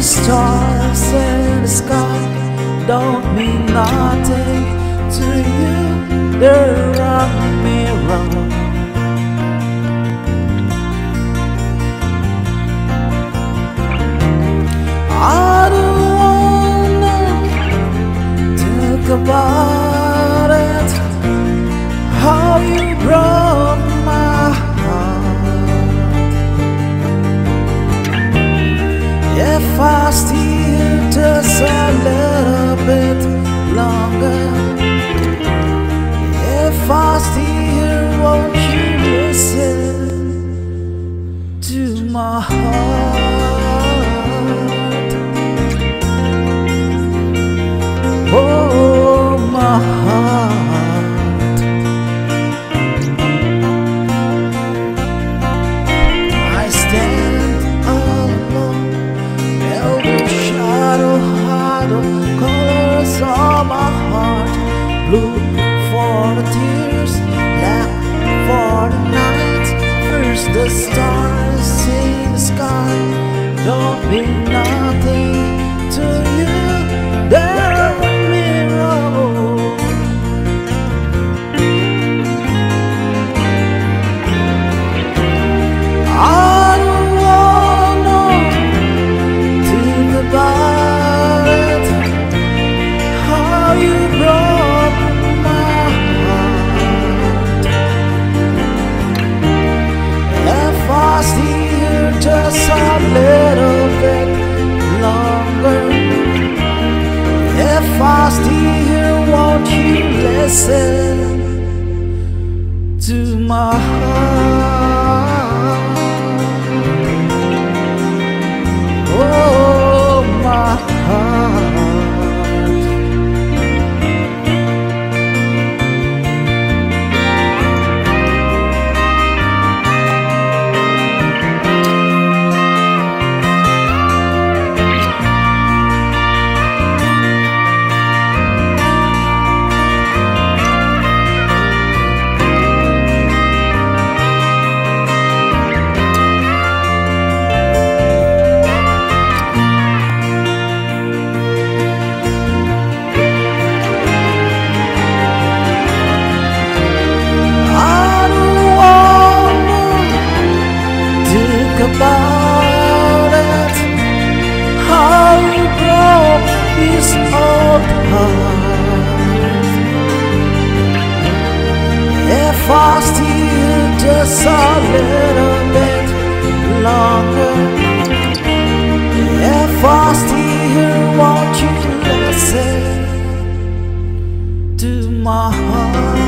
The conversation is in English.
stars in the sky don't mean nothing to you. They're a mirror. I don't wanna talk about it, how you broke my heart. If I stay here just a little bit longer, if I stay here, won't you listen to my heart? Oh, my heart. I stand alone, velvet shadow, colors of my heart. Blue for the tears, black for the night. First the stars in the sky don't mean nothing to you. They're a mirror. I don't wanna think about it, how you broke my heart. If I stay here just a little bit longer, if I stay here, won't you listen to my heart? Oh, my heart. About it, how you broke this old heart. If I stay just a little bit longer, if I stay here, won't you listen to my heart?